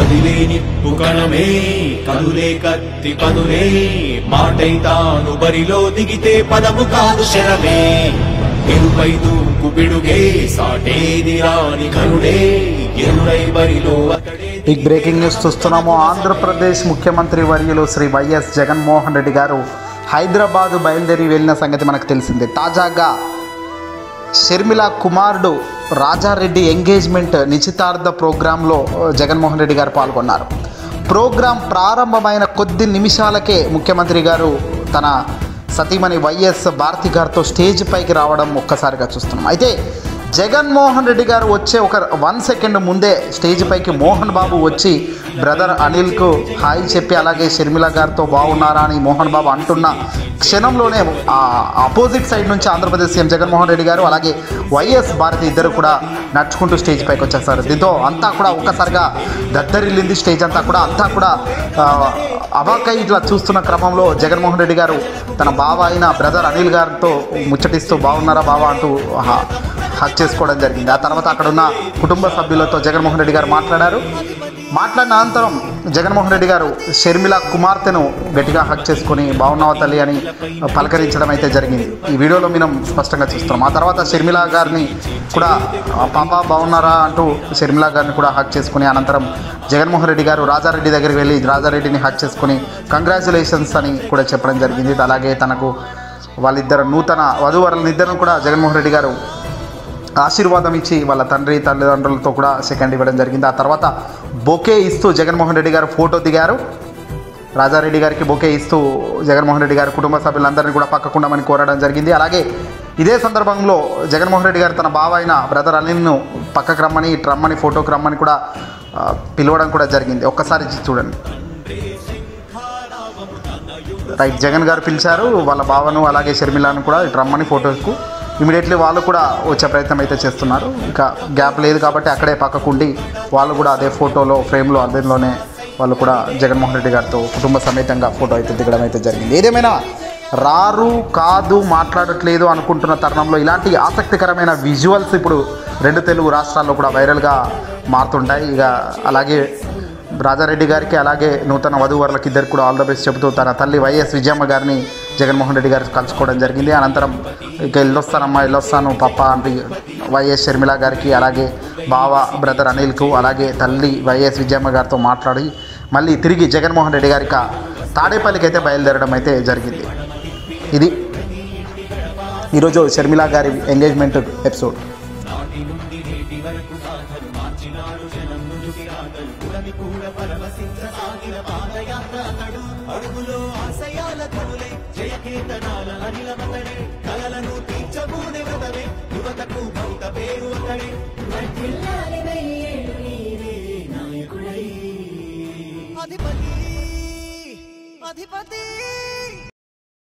కదిలే నిప్పు కణమే కదులే కత్తి పదులే మాటై తాను బరిలో దిగితే పదము కాదు శరమే ఎరుపై దూకు పిడుగే సాటేది రాని కరుడే ఎరుడై బరిలో అతడే. బిగ్ బ్రేకింగ్ న్యూస్ చూస్తున్నాము. ఆంధ్రప్రదేశ్ ముఖ్యమంత్రి వర్యులు శ్రీ వైఎస్ జగన్మోహన్ రెడ్డి గారు హైదరాబాద్ బయలుదేరి వెళ్ళిన సంగతి మనకు తెలిసిందే. తాజాగా షర్మిల కుమారుడు రాజారెడ్డి ఎంగేజ్మెంట్ నిశ్చితార్థ ప్రోగ్రాంలో జగన్మోహన్ రెడ్డి గారు పాల్గొన్నారు. ప్రోగ్రాం ప్రారంభమైన కొద్ది నిమిషాలకే ముఖ్యమంత్రి గారు తన సతీమణి వైఎస్ భారతి గారితో స్టేజ్ పైకి రావడం ఒక్కసారిగా చూస్తున్నాం. అయితే జగన్మోహన్ రెడ్డి గారు వచ్చే ఒక 1 సెకండ్ ముందే స్టేజ్ పైకి మోహన్ బాబు వచ్చి బ్రదర్ అనిల్కు హాయ్ చెప్పి అలాగే షర్మిల గారితో బాగున్నారా అని మోహన్ బాబు అంటున్న క్షణంలోనే ఆపోజిట్ సైడ్ నుంచి ఆంధ్రప్రదేశ్ సీఎం జగన్మోహన్ రెడ్డి గారు అలాగే వైఎస్ భారతి ఇద్దరు కూడా నడుచుకుంటూ స్టేజ్ పైకి వచ్చేస్తారు. దీంతో అంతా కూడా ఒక్కసారిగా దద్దరిల్లింది స్టేజ్ అంతా కూడా అవాకై ఇట్లా చూస్తున్న క్రమంలో జగన్మోహన్ రెడ్డి గారు తన బావ అయిన బ్రదర్ అనిల్ గారితో ముచ్చటిస్తూ బాగున్నారా బావా అంటూ హక్ చేసుకోవడం జరిగింది. ఆ తర్వాత అక్కడ ఉన్న కుటుంబ సభ్యులతో జగన్మోహన్ రెడ్డి గారు మాట్లాడిన అనంతరం జగన్మోహన్ రెడ్డి గారు షర్మిల కుమార్తెను గట్టిగా హక్ చేసుకొని బాగున్నావా తల్లి అని పలకరించడం అయితే జరిగింది. ఈ వీడియోలో మనం స్పష్టంగా చూస్తున్నాం. ఆ తర్వాత షర్మిల గారిని కూడా పాప బాగున్నారా అంటూ షర్మిల గారిని కూడా హక్ చేసుకుని అనంతరం జగన్మోహన్ రెడ్డి గారు రాజారెడ్డి దగ్గరికి వెళ్ళి రాజారెడ్డిని హక్ చేసుకుని కంగ్రాచులేషన్స్ అని కూడా చెప్పడం జరిగింది. అలాగే తనకు వాళ్ళిద్దరు నూతన వధూవరులనిద్దరిని కూడా జగన్మోహన్ రెడ్డి గారు ఆశీర్వాదం ఇచ్చి వాళ్ళ తల్లిదండ్రులతో కూడా సెకండ్ ఇవ్వడం జరిగింది. ఆ తర్వాత బొకే ఇస్తూ జగన్మోహన్ రెడ్డి గారు ఫోటో దిగారు. రాజారెడ్డి గారికి బొకే ఇస్తూ జగన్మోహన్ రెడ్డి గారు కుటుంబ సభ్యులందరినీ కూడా పక్కకుండమని కోరడం జరిగింది. అలాగే ఇదే సందర్భంలో జగన్మోహన్ రెడ్డి గారు తన బావ అయిన బ్రదర్ అనిల్ను పక్కకు రమ్మని ఫోటోకి రమ్మని కూడా పిలవడం కూడా జరిగింది. ఒక్కసారి చూడండి. రైట్, జగన్ గారు పిలిచారు వాళ్ళ బావను అలాగే షర్మిలను కూడా ఇటు రమ్మని ఫోటోకు. ఇమీడియట్లీ వాళ్ళు కూడా వచ్చే ప్రయత్నం అయితే చేస్తున్నారు. ఇంకా గ్యాప్ లేదు కాబట్టి అక్కడే పక్కకుండి వాళ్ళు కూడా అదే ఫోటోలో ఫ్రేమ్లో అదేలోనే వాళ్ళు కూడా జగన్మోహన్ రెడ్డి గారితో కుటుంబ సమేతంగా ఫోటో అయితే దిగడం అయితే జరిగింది. ఏదేమైనా రారు కాదు మాట్లాడట్లేదు అనుకుంటున్న తరుణంలో ఇలాంటి ఆసక్తికరమైన విజువల్స్ ఇప్పుడు 2 తెలుగు రాష్ట్రాల్లో కూడా వైరల్గా మారుతుంటాయి. ఇక అలాగే రాజారెడ్డి గారికి అలాగే నూతన వధూవరులకు ఇద్దరికి కూడా ఆల్ ద బెస్ట్ చెబుతూ తన తల్లి వైఎస్ విజయమ్మ గారిని జగన్మోహన్ రెడ్డి గారు కలుసుకోవడం జరిగింది. అనంతరం ఇక వెళ్ళొస్తాను పప్ప అంటే వైఎస్ షర్మిల గారికి అలాగే బావ బ్రదర్ అనిల్కు అలాగే తల్లి వైఎస్ విజయమ్మ గారితో మాట్లాడి మళ్ళీ తిరిగి జగన్మోహన్ రెడ్డి గారికి తాడేపల్లికి అయితే బయలుదేరడం అయితే జరిగింది. ఇది ఈరోజు షర్మిల గారి ఎంగేజ్మెంట్ ఎపిసోడ్. అడుగులో ఆశయాల కనులే జయకేతనాల అనిలమతడే కలలను తీర్చబూనే వ్రతమే యువతకు భౌత పేరు అతడే నాయకుడై అధిపతి